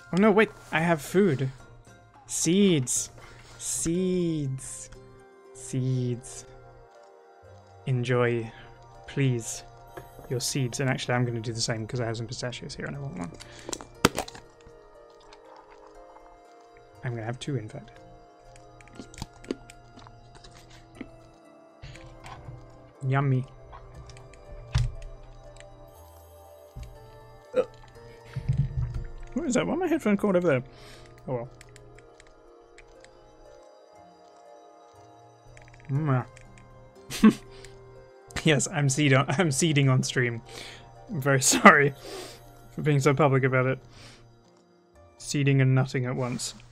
Oh no, wait, I have food. Seeds. Seeds. Seeds. Enjoy, please, your seeds. And actually I'm going to do the same because I have some pistachios here and I want one. I'm going to have 2 in fact. Yummy. What is that? Why are my headphone cord over there? Oh well. Yes, I'm seeding on stream. I'm very sorry for being so public about it. Seeding and nutting at once.